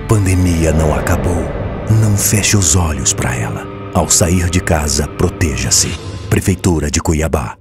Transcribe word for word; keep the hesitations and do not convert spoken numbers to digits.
pandemia não acabou. Não feche os olhos para ela. Ao sair de casa, proteja-se. Prefeitura de Cuiabá.